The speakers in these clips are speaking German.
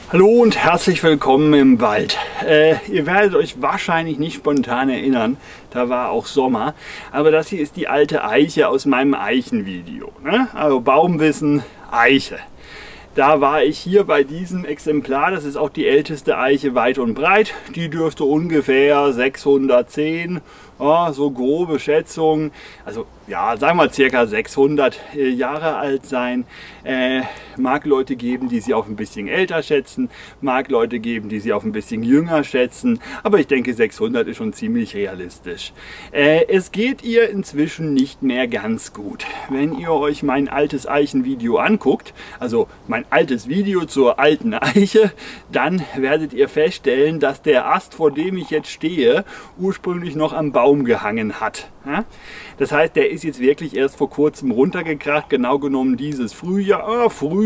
Hallo und herzlich willkommen im Wald. Ihr werdet euch wahrscheinlich nicht spontan erinnern, da war auch Sommer, aber das hier ist die alte Eiche aus meinem Eichenvideo, ne? Also Baumwissen, Eiche. Da war ich hier bei diesem Exemplar, das ist auch die älteste Eiche weit und breit, die dürfte ungefähr 610, ja, so grobe Schätzung, also ja, sagen wir circa 600 Jahre alt sein. Mag Leute geben, die sie auf ein bisschen älter schätzen, mag Leute geben, die sie auf ein bisschen jünger schätzen, aber ich denke 600 ist schon ziemlich realistisch. Es geht ihr inzwischen nicht mehr ganz gut. Wenn ihr euch mein altes Eichenvideo anguckt, also mein altes Video zur alten Eiche, dann werdet ihr feststellen, dass der Ast, vor dem ich jetzt stehe, ursprünglich noch am Baum gehangen hat. Ja? Das heißt, der ist jetzt wirklich erst vor kurzem runtergekracht, genau genommen dieses Frühjahr,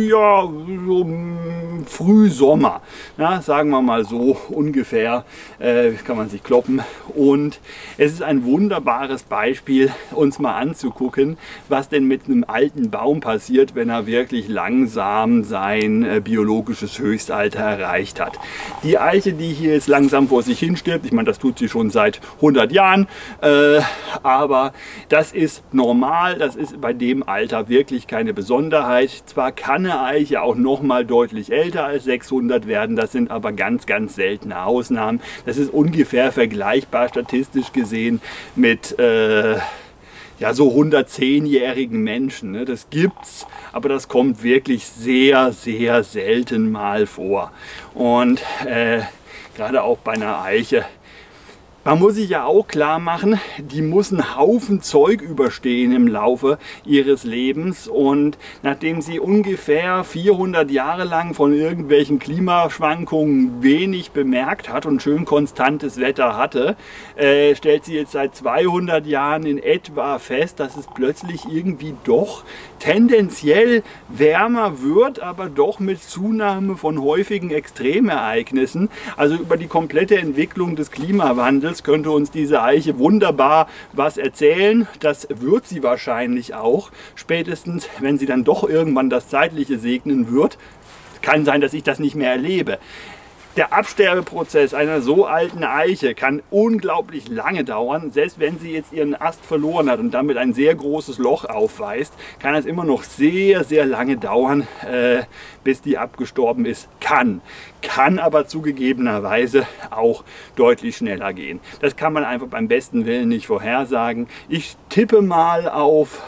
Frühsommer, ja, sagen wir mal so ungefähr, kann man sich kloppen. Und es ist ein wunderbares Beispiel, uns mal anzugucken, was denn mit einem alten Baum passiert, wenn er wirklich langsam sein biologisches Höchstalter erreicht hat. Die Eiche, die hier jetzt langsam vor sich hin stirbt, ich meine, das tut sie schon seit 100 Jahren, aber das ist normal, das ist bei dem Alter wirklich keine Besonderheit. Zwar kann eine Eiche auch noch mal deutlich älter als 600 werden, das sind aber ganz, ganz seltene Ausnahmen. Das ist ungefähr vergleichbar statistisch gesehen mit ja, so 110-jährigen Menschen. Ne? Das gibt's, aber das kommt wirklich sehr, sehr selten mal vor. Und gerade auch bei einer Eiche, man muss sich ja auch klar machen, die muss einen Haufen Zeug überstehen im Laufe ihres Lebens, und nachdem sie ungefähr 400 Jahre lang von irgendwelchen Klimaschwankungen wenig bemerkt hat und schön konstantes Wetter hatte, stellt sie jetzt seit 200 Jahren in etwa fest, dass es plötzlich irgendwie doch tendenziell wärmer wird, aber doch mit Zunahme von häufigen Extremereignissen. Also über die komplette Entwicklung des Klimawandels könnte uns diese Eiche wunderbar was erzählen. Das wird sie wahrscheinlich auch, spätestens wenn sie dann doch irgendwann das Zeitliche segnen wird. Kann sein, dass ich das nicht mehr erlebe. Der Absterbeprozess einer so alten Eiche kann unglaublich lange dauern. Selbst wenn sie jetzt ihren Ast verloren hat und damit ein sehr großes Loch aufweist, kann es immer noch sehr, sehr lange dauern, bis die abgestorben ist. Kann aber zugegebenerweise auch deutlich schneller gehen. Das kann man einfach beim besten Willen nicht vorhersagen. Ich tippe mal auf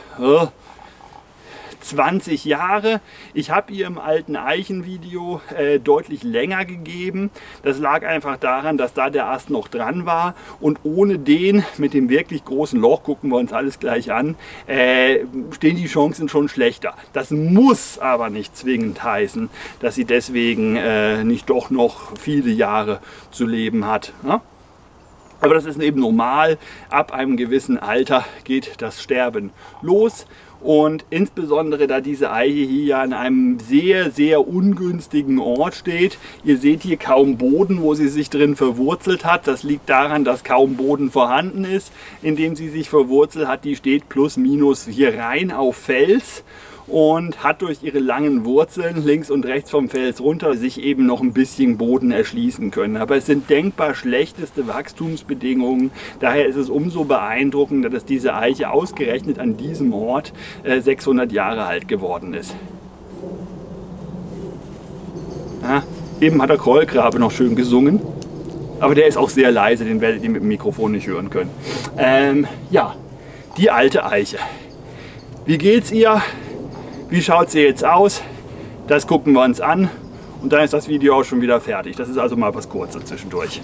20 Jahre. Ich habe ihr im alten Eichenvideo deutlich länger gegeben. Das lag einfach daran, dass da der Ast noch dran war, und ohne den mit dem wirklich großen Loch, gucken wir uns alles gleich an, stehen die Chancen schon schlechter. Das muss aber nicht zwingend heißen, dass sie deswegen nicht doch noch viele Jahre zu leben hat. Ja? Aber das ist eben normal. Ab einem gewissen Alter geht das Sterben los. Und insbesondere da diese Eiche hier an einem sehr, sehr ungünstigen Ort steht. Ihr seht hier kaum Boden, wo sie sich drin verwurzelt hat. Das liegt daran, dass kaum Boden vorhanden ist, in dem sie sich verwurzelt hat. Die steht plus minus hier rein auf Fels und hat durch ihre langen Wurzeln links und rechts vom Fels runter sich eben noch ein bisschen Boden erschließen können. Aber es sind denkbar schlechteste Wachstumsbedingungen. Daher ist es umso beeindruckender, dass diese Eiche ausgerechnet an diesem Ort 600 Jahre alt geworden ist. Ja, eben hat der Krollgrabe noch schön gesungen, aber der ist auch sehr leise, den werdet ihr mit dem Mikrofon nicht hören können. Ja, die alte Eiche. Wie geht's ihr? Wie schaut sie jetzt aus? Das gucken wir uns an, und dann ist das Video auch schon wieder fertig. Das ist also mal was Kurzes zwischendurch.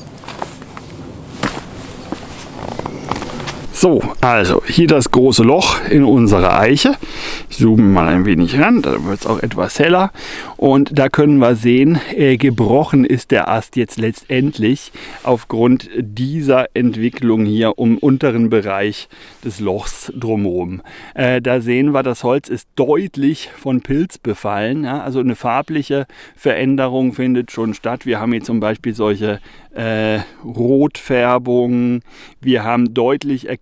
So, also hier das große Loch in unserer Eiche. Ich zoome mal ein wenig ran, da wird es auch etwas heller. Und da können wir sehen, gebrochen ist der Ast jetzt letztendlich aufgrund dieser Entwicklung hier im unteren Bereich des Lochs drumherum. Da sehen wir, das Holz ist deutlich von Pilz befallen. Ja? Also eine farbliche Veränderung findet schon statt. Wir haben hier zum Beispiel solche Rotfärbungen. Wir haben deutlich erkennbare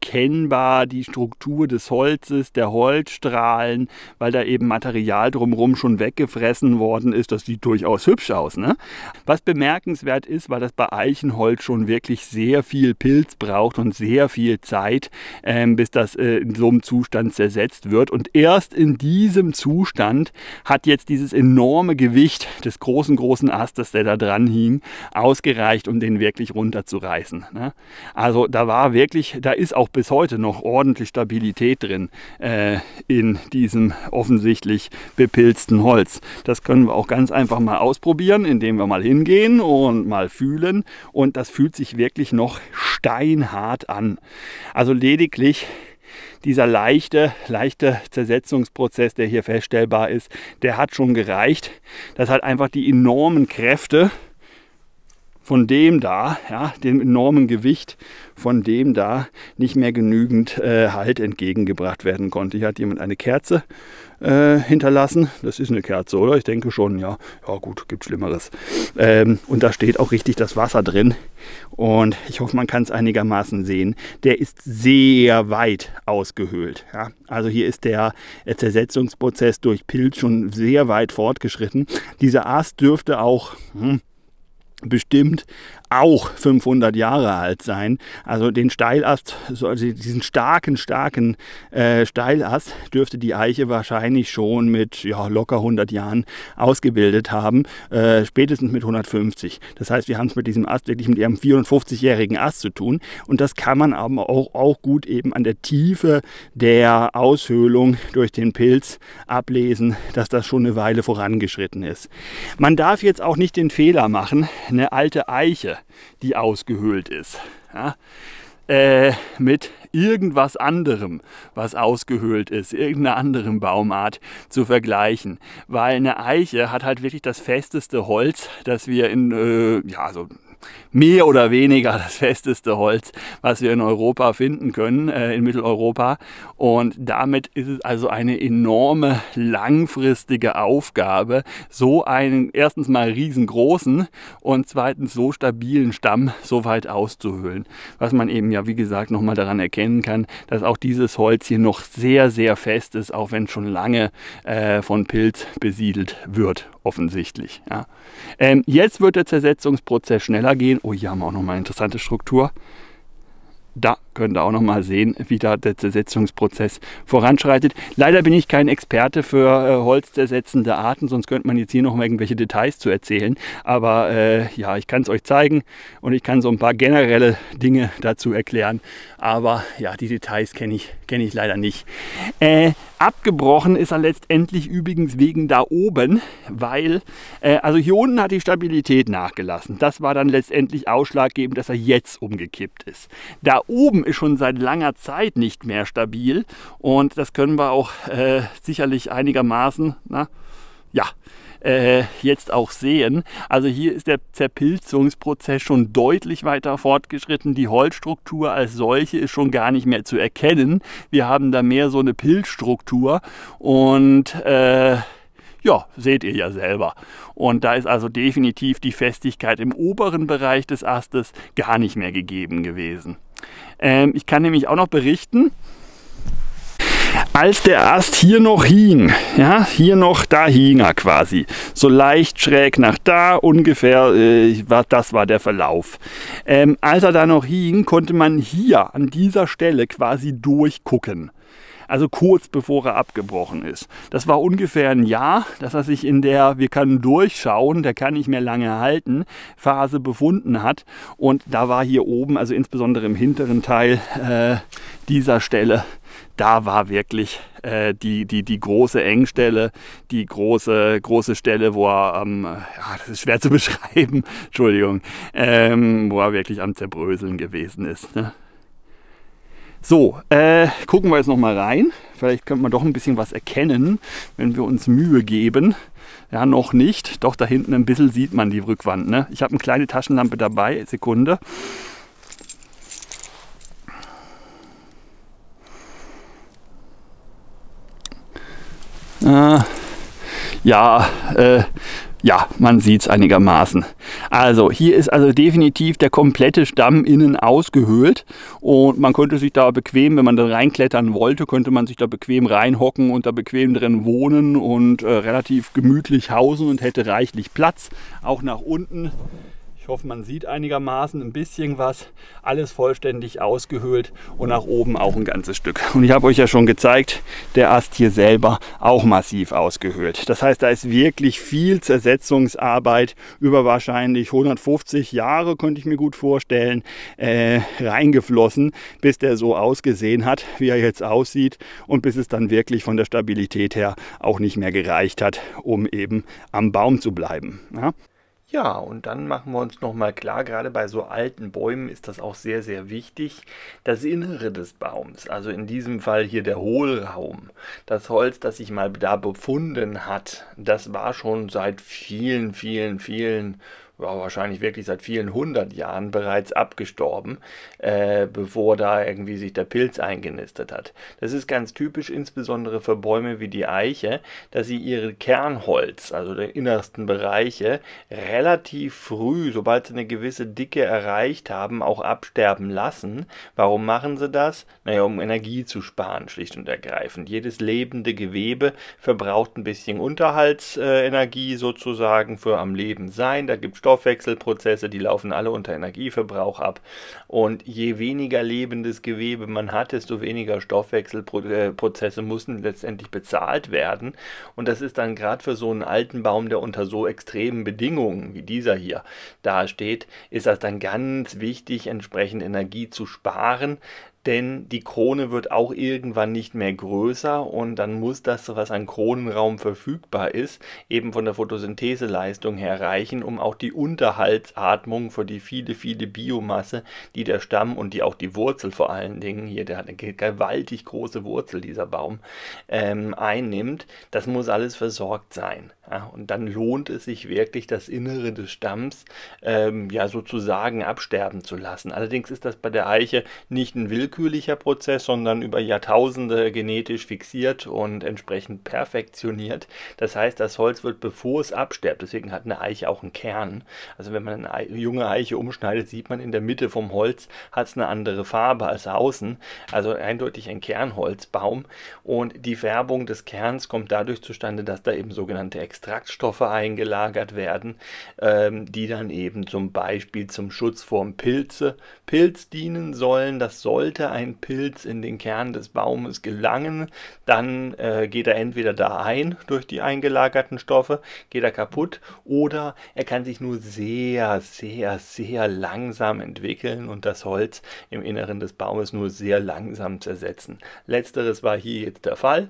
erkennbar die Struktur des Holzes, der Holzstrahlen, weil da eben Material drumherum schon weggefressen worden ist. Das sieht durchaus hübsch aus, ne? Was bemerkenswert ist, weil das bei Eichenholz schon wirklich sehr viel Pilz braucht und sehr viel Zeit, bis das in so einem Zustand zersetzt wird. Und erst in diesem Zustand hat jetzt dieses enorme Gewicht des großen Astes, der da dran hing, ausgereicht, um den wirklich runterzureißen, ne? Also da ist auch bis heute noch ordentlich Stabilität drin in diesem offensichtlich bepilzten Holz. Das können wir auch ganz einfach mal ausprobieren, indem wir mal hingehen und mal fühlen. Und das fühlt sich wirklich noch steinhart an. Also lediglich dieser leichte Zersetzungsprozess, der hier feststellbar ist, der hat schon gereicht. Das hat einfach die enormen Kräfte von dem da, ja, dem enormen Gewicht von dem da nicht mehr genügend Halt entgegengebracht werden konnte. Hier hat jemand eine Kerze hinterlassen. Das ist eine Kerze, oder? Ich denke schon, ja. Ja gut, gibt Schlimmeres. Und da steht auch richtig das Wasser drin. Und ich hoffe, man kann es einigermaßen sehen. Der ist sehr weit ausgehöhlt. Ja? Also hier ist der Zersetzungsprozess durch Pilz schon sehr weit fortgeschritten. Dieser Ast dürfte auch bestimmt auch 500 Jahre alt sein. Also den Steilast, also diesen starken Steilast dürfte die Eiche wahrscheinlich schon mit locker 100 Jahren ausgebildet haben, spätestens mit 150. Das heißt, wir haben es mit diesem Ast wirklich mit einem 54-jährigen Ast zu tun. Und das kann man aber auch gut eben an der Tiefe der Aushöhlung durch den Pilz ablesen, dass das schon eine Weile vorangeschritten ist. Man darf jetzt auch nicht den Fehler machen, eine alte Eiche, die ausgehöhlt ist, ja, mit irgendwas anderem, was ausgehöhlt ist, irgendeiner anderen Baumart zu vergleichen. Weil eine Eiche hat halt wirklich das festeste Holz, das wir in, so mehr oder weniger das festeste Holz, was wir in Europa finden können, in Mitteleuropa. Und damit ist es also eine enorme langfristige Aufgabe, so einen erstens mal riesengroßen und zweitens so stabilen Stamm so weit auszuhöhlen. Was man eben ja, wie gesagt, nochmal daran erkennen kann, dass auch dieses Holz hier noch sehr, sehr fest ist, auch wenn es schon lange von Pilz besiedelt wird, offensichtlich. Ja. Jetzt wird der Zersetzungsprozess schneller gehen. Oh, hier haben wir auch nochmal eine interessante Struktur. Da könnt ihr auch noch mal sehen, wie da der Zersetzungsprozess voranschreitet. Leider bin ich kein Experte für holzzersetzende Arten, sonst könnte man jetzt hier noch mal irgendwelche Details zu erzählen. Aber ja, ich kann es euch zeigen und ich kann so ein paar generelle Dinge dazu erklären. Aber ja, die Details kenne ich leider nicht. Abgebrochen ist er letztendlich übrigens wegen da oben, weil, also hier unten hat die Stabilität nachgelassen. Das war dann letztendlich ausschlaggebend, dass er jetzt umgekippt ist. Da oben ist schon seit langer Zeit nicht mehr stabil und das können wir auch sicherlich einigermaßen, jetzt auch sehen. Also hier ist der Zerpilzungsprozess schon deutlich weiter fortgeschritten. Die Holzstruktur als solche ist schon gar nicht mehr zu erkennen. Wir haben da mehr so eine Pilzstruktur und ja, seht ihr ja selber. Und da ist also definitiv die Festigkeit im oberen Bereich des Astes gar nicht mehr gegeben gewesen. Ich kann nämlich auch noch berichten, als der Ast hier noch hing, ja, da hing er quasi, so leicht schräg nach da ungefähr, das war der Verlauf. Als er da noch hing, konnte man hier an dieser Stelle quasi durchgucken. Also kurz bevor er abgebrochen ist. Das war ungefähr ein Jahr, dass er sich in der wir können durchschauen, der kann nicht mehr lange halten, Phase befunden hat. Und da war hier oben, also insbesondere im hinteren Teil dieser Stelle, da war wirklich die große Engstelle, die große Stelle, wo er, das ist schwer zu beschreiben, Entschuldigung, wo er wirklich am Zerbröseln gewesen ist. Ne? So, gucken wir jetzt noch mal rein. Vielleicht könnte man doch ein bisschen was erkennen, wenn wir uns Mühe geben. Ja, noch nicht. Doch, da hinten ein bisschen sieht man die Rückwand. Ne? Ich habe eine kleine Taschenlampe dabei. Sekunde. Ja, man sieht es einigermaßen. Also hier ist also definitiv der komplette Stamm innen ausgehöhlt und man könnte sich da bequem, wenn man da reinklettern wollte, könnte man sich da bequem reinhocken und da bequem drin wohnen und relativ gemütlich hausen und hätte reichlich Platz, auch nach unten. Ich hoffe, man sieht einigermaßen ein bisschen was. Alles vollständig ausgehöhlt und nach oben auch ein ganzes Stück. Und ich habe euch ja schon gezeigt, der Ast hier selber auch massiv ausgehöhlt. Das heißt, da ist wirklich viel Zersetzungsarbeit über wahrscheinlich 150 Jahre, könnte ich mir gut vorstellen, reingeflossen, bis der so ausgesehen hat, wie er jetzt aussieht und bis es dann wirklich von der Stabilität her auch nicht mehr gereicht hat, um eben am Baum zu bleiben. Ja? Ja, und dann machen wir uns nochmal klar, gerade bei so alten Bäumen ist das auch sehr, sehr wichtig, das Innere des Baums, also in diesem Fall hier der Hohlraum. Das Holz, das sich mal da befunden hat, das war schon seit vielen, ja, wahrscheinlich wirklich seit vielen 100 Jahren bereits abgestorben, bevor da irgendwie sich der Pilz eingenistet hat. Das ist ganz typisch, insbesondere für Bäume wie die Eiche, dass sie ihre Kernholz, also die innersten Bereiche, relativ früh, sobald sie eine gewisse Dicke erreicht haben, auch absterben lassen. Warum machen sie das? Naja, um Energie zu sparen, schlicht und ergreifend. Jedes lebende Gewebe verbraucht ein bisschen Unterhaltsenergie sozusagen für am Leben sein. Da gibt es Stoffwechselprozesse, die laufen alle unter Energieverbrauch ab. Und je weniger lebendes Gewebe man hat, desto weniger Stoffwechselprozesse müssen letztendlich bezahlt werden. Und das ist dann gerade für so einen alten Baum, der unter so extremen Bedingungen wie dieser hier dasteht, ist das dann ganz wichtig, entsprechend Energie zu sparen. Denn die Krone wird auch irgendwann nicht mehr größer und dann muss das, was an Kronenraum verfügbar ist, eben von der Photosyntheseleistung her reichen, um auch die Unterhaltsatmung für die viele Biomasse, die der Stamm und die auch die Wurzel vor allen Dingen, hier, der hat eine gewaltig große Wurzel, dieser Baum, einnimmt. Das muss alles versorgt sein. Ja, und dann lohnt es sich wirklich, das Innere des Stamms ja sozusagen absterben zu lassen. Allerdings ist das bei der Eiche nicht ein willkürlicher Prozess, sondern über Jahrtausende genetisch fixiert und entsprechend perfektioniert. Das heißt, das Holz wird, bevor es absterbt, deswegen hat eine Eiche auch einen Kern. Also wenn man eine junge Eiche umschneidet, sieht man in der Mitte vom Holz, hat es eine andere Farbe als außen. Also eindeutig ein Kernholzbaum. Und die Färbung des Kerns kommt dadurch zustande, dass da eben sogenannte Extraktstoffe eingelagert werden, die dann eben zum Beispiel zum Schutz vor Pilz dienen sollen. Das sollte ein Pilz in den Kern des Baumes gelangen, dann geht er entweder da ein durch die eingelagerten Stoffe, geht er kaputt, oder er kann sich nur sehr, sehr, sehr langsam entwickeln und das Holz im Inneren des Baumes nur sehr langsam zersetzen. Letzteres war hier jetzt der Fall,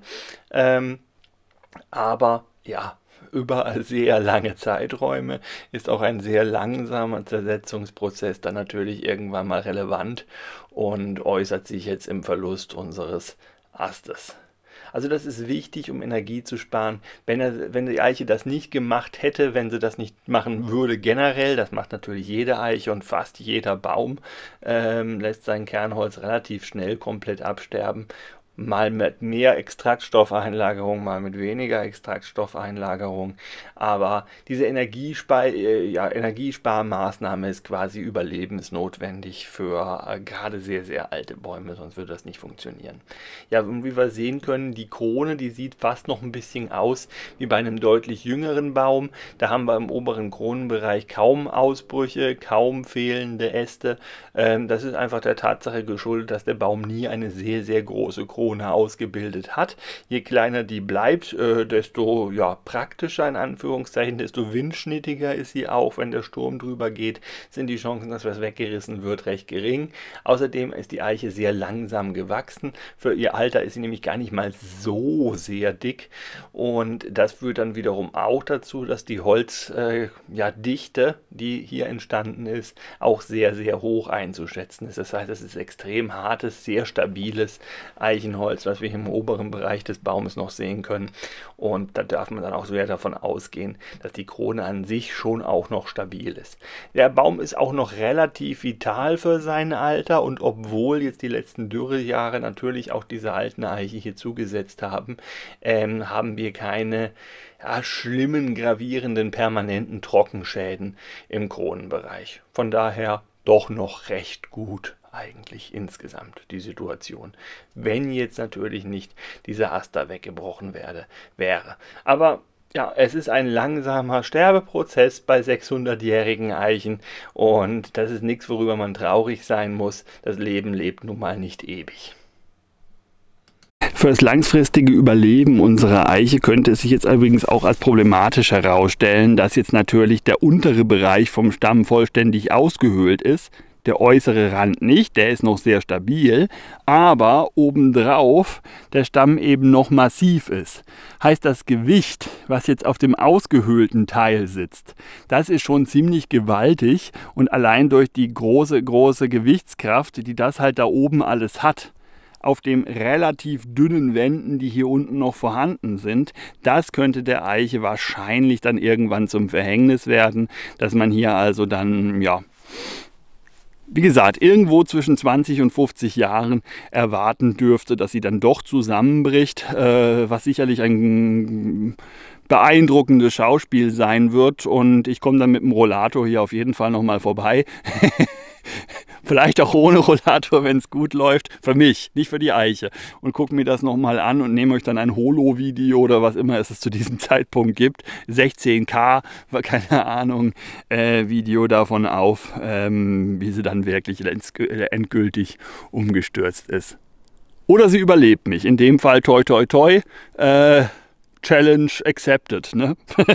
aber ja, über sehr lange Zeiträume ist auch ein sehr langsamer Zersetzungsprozess dann natürlich irgendwann mal relevant und äußert sich jetzt im Verlust unseres Astes. Also das ist wichtig, um Energie zu sparen. Wenn die Eiche das nicht gemacht hätte, wenn sie das nicht machen würde generell, das macht natürlich jede Eiche und fast jeder Baum, lässt sein Kernholz relativ schnell komplett absterben. Mal mit mehr Extraktstoffeinlagerung, mal mit weniger Extraktstoffeinlagerung. Aber diese Energiesparmaßnahme ist quasi überlebensnotwendig für gerade sehr, sehr alte Bäume, sonst würde das nicht funktionieren. Ja, und wie wir sehen können, die Krone, die sieht fast noch ein bisschen aus wie bei einem deutlich jüngeren Baum. Da haben wir im oberen Kronenbereich kaum Ausbrüche, kaum fehlende Äste. Das ist einfach der Tatsache geschuldet, dass der Baum nie eine sehr, sehr große Krone ausgebildet hat. Je kleiner die bleibt, desto ja, praktischer in Anführungszeichen, desto windschnittiger ist sie auch. Wenn der Sturm drüber geht, sind die Chancen, dass was weggerissen wird, recht gering. Außerdem ist die Eiche sehr langsam gewachsen. Für ihr Alter ist sie nämlich gar nicht mal so sehr dick und das führt dann wiederum auch dazu, dass die Holzdichte, die hier entstanden ist, auch sehr, sehr hoch einzuschätzen ist. Das heißt, es ist extrem hartes, sehr stabiles Eichen Eichenholz, was wir hier im oberen Bereich des Baumes noch sehen können. Und da darf man dann auch sehr davon ausgehen, dass die Krone an sich schon auch noch stabil ist. Der Baum ist auch noch relativ vital für sein Alter, und obwohl jetzt die letzten Dürrejahre natürlich auch diese alten Eiche hier zugesetzt haben, haben wir keine schlimmen, gravierenden, permanenten Trockenschäden im Kronenbereich. Von daher doch noch recht gut eigentlich insgesamt die Situation, wenn jetzt natürlich nicht dieser Ast da weggebrochen wäre. Aber ja, es ist ein langsamer Sterbeprozess bei 600-jährigen Eichen, und das ist nichts, worüber man traurig sein muss. Das Leben lebt nun mal nicht ewig. Für das langfristige Überleben unserer Eiche könnte es sich jetzt übrigens auch als problematisch herausstellen, dass jetzt natürlich der untere Bereich vom Stamm vollständig ausgehöhlt ist. Der äußere Rand nicht, der ist noch sehr stabil, aber obendrauf der Stamm eben noch massiv ist. Heißt, das Gewicht, was jetzt auf dem ausgehöhlten Teil sitzt, das ist schon ziemlich gewaltig, und allein durch die große Gewichtskraft, die das halt da oben alles hat, auf den relativ dünnen Wänden, die hier unten noch vorhanden sind, das könnte der Eiche wahrscheinlich dann irgendwann zum Verhängnis werden, dass man hier also dann, ja, wie gesagt, irgendwo zwischen 20 und 50 Jahren erwarten dürfte, dass sie dann doch zusammenbricht, was sicherlich ein beeindruckendes Schauspiel sein wird, und ich komme dann mit dem Rollator hier auf jeden Fall nochmal vorbei. Vielleicht auch ohne Rollator, wenn es gut läuft. Für mich, nicht für die Eiche. Und gucke mir das nochmal an und nehme euch dann ein Holo-Video oder was immer es zu diesem Zeitpunkt gibt. 16K, keine Ahnung, Video davon auf, wie sie dann wirklich endgültig umgestürzt ist. Oder sie überlebt mich. In dem Fall toi toi toi. Challenge accepted, ne?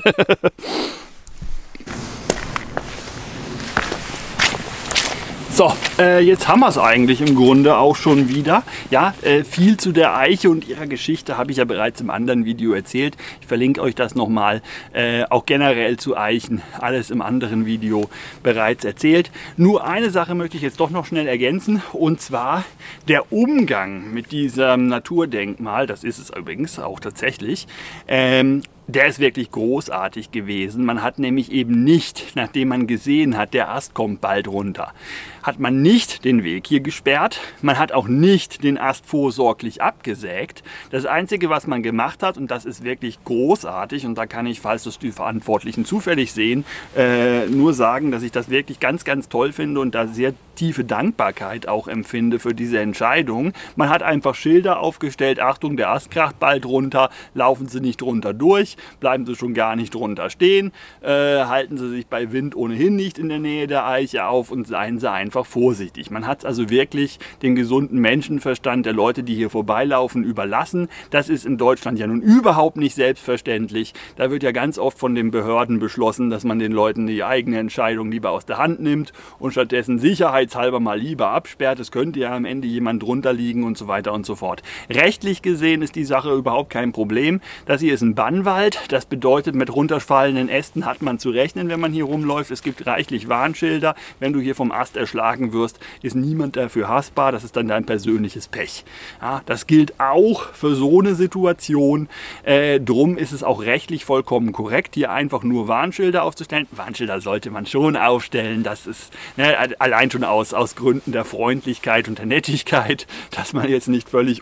So, jetzt haben wir es eigentlich im Grunde auch schon wieder. Ja, viel zu der Eiche und ihrer Geschichte habe ich ja bereits im anderen Video erzählt. Ich verlinke euch das nochmal. Auch generell zu Eichen, alles im anderen Video bereits erzählt. Nur eine Sache möchte ich jetzt doch noch schnell ergänzen, und zwar der Umgang mit diesem Naturdenkmal, das ist es übrigens auch tatsächlich, der ist wirklich großartig gewesen. Man hat nämlich eben nicht, nachdem man gesehen hat, der Ast kommt bald runter, hat man nicht den Weg hier gesperrt. Man hat auch nicht den Ast vorsorglich abgesägt. Das Einzige, was man gemacht hat, und das ist wirklich großartig, und da kann ich, falls das die Verantwortlichen zufällig sehen, nur sagen, dass ich das wirklich ganz, ganz toll finde und da sehr tiefe Dankbarkeit auch empfinde für diese Entscheidung. Man hat einfach Schilder aufgestellt: Achtung, der Ast kracht bald runter, laufen Sie nicht drunter durch, bleiben Sie schon gar nicht drunter stehen, halten Sie sich bei Wind ohnehin nicht in der Nähe der Eiche auf und seien Sie einfach vorsichtig. Man hat also wirklich den gesunden Menschenverstand der Leute, die hier vorbeilaufen, überlassen. Das ist in Deutschland ja nun überhaupt nicht selbstverständlich. Da wird ja ganz oft von den Behörden beschlossen, dass man den Leuten die eigene Entscheidung lieber aus der Hand nimmt und stattdessen sicherheitshalber mal lieber absperrt. Es könnte ja am Ende jemand drunter liegen und so weiter und so fort. Rechtlich gesehen ist die Sache überhaupt kein Problem. Das hier ist ein Bannwald. Das bedeutet, mit runterfallenden Ästen hat man zu rechnen, wenn man hier rumläuft. Es gibt reichlich Warnschilder. Wenn du hier vom Ast erschlagen wirst, ist niemand dafür hassbar. Das ist dann dein persönliches Pech. Ja, das gilt auch für so eine Situation. Drum ist es auch rechtlich vollkommen korrekt, hier einfach nur Warnschilder aufzustellen. Warnschilder sollte man schon aufstellen. Das ist allein schon aus Gründen der Freundlichkeit und der Nettigkeit, dass man jetzt nicht völlig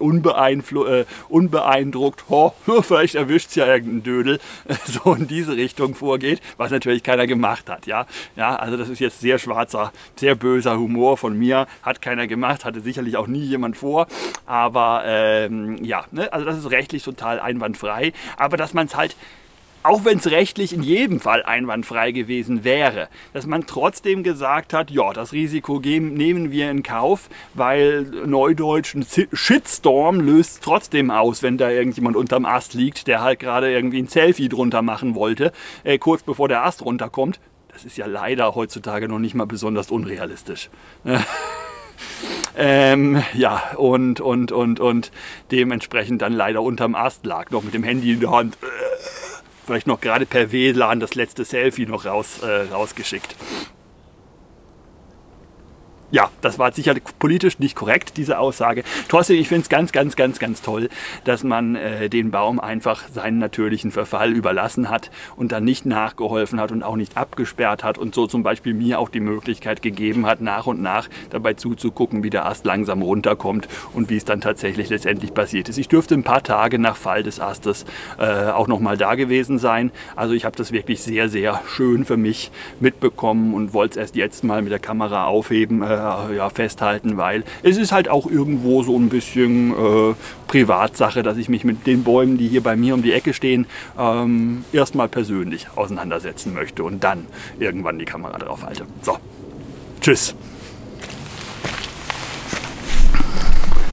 unbeeindruckt, vielleicht erwischt es ja irgendein Dödel, so in diese Richtung vorgeht, was natürlich keiner gemacht hat. Ja, also das ist jetzt sehr schwarzer, sehr böser Humor von mir, hat keiner gemacht, hatte sicherlich auch nie jemand vor, aber ja, ne? Also das ist rechtlich total einwandfrei, aber dass man es halt, auch wenn es rechtlich in jedem Fall einwandfrei gewesen wäre, dass man trotzdem gesagt hat, ja, das Risiko nehmen wir in Kauf, weil neudeutsch ein Shitstorm löst trotzdem aus, wenn da irgendjemand unterm Ast liegt, der halt gerade irgendwie ein Selfie drunter machen wollte, kurz bevor der Ast runterkommt. Das ist ja leider heutzutage noch nicht mal besonders unrealistisch. Ja, und dementsprechend dann leider unterm Ast lag, noch mit dem Handy in der Hand. Vielleicht noch gerade per WLAN das letzte Selfie noch rausgeschickt. ja, das war sicher politisch nicht korrekt, diese Aussage. Trotzdem, ich finde es ganz toll, dass man den Baum einfach seinen natürlichen Verfall überlassen hat und dann nicht nachgeholfen hat und auch nicht abgesperrt hat und so zum Beispiel mir auch die Möglichkeit gegeben hat, nach und nach dabei zuzugucken, wie der Ast langsam runterkommt und wie es dann tatsächlich letztendlich passiert ist. Ich dürfte ein paar Tage nach Fall des Astes auch nochmal da gewesen sein. Also ich habe das wirklich sehr schön für mich mitbekommen und wollte es erst jetzt mal mit der Kamera aufheben, ja, festhalten, weil es ist halt auch irgendwo so ein bisschen Privatsache, dass ich mich mit den Bäumen, die hier bei mir um die Ecke stehen, erstmal persönlich auseinandersetzen möchte und dann irgendwann die Kamera drauf halte. So, tschüss.